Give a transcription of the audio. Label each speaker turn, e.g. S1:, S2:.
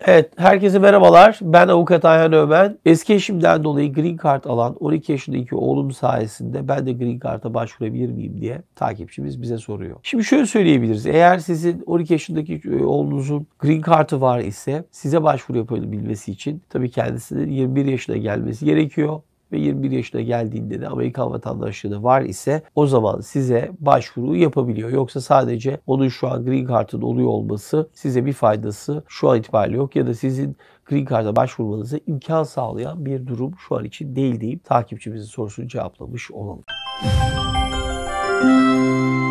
S1: Evet, herkese merhabalar. Ben Avukat Ayhan Ömen. Eski eşimden dolayı Green Card alan 12 yaşındaki oğlum sayesinde ben de Green Card'a başvurabilir miyim diye takipçimiz bize soruyor. Şimdi şöyle söyleyebiliriz. Eğer sizin 12 yaşındaki oğlunuzun Green Card'ı var ise size başvuru yapabilmesi için tabii kendisinin 21 yaşına gelmesi gerekiyor. Ve 21 yaşına geldiğinde de Amerikan vatandaşlığı da var ise o zaman size başvuru yapabiliyor. Yoksa sadece onun şu an Green Card'ın oluyor olması size bir faydası şu an itibariyle yok ya da sizin Green Card'a başvurmanıza imkan sağlayan bir durum şu an için değil deyip takipçimizin sorusunu cevaplamış olalım.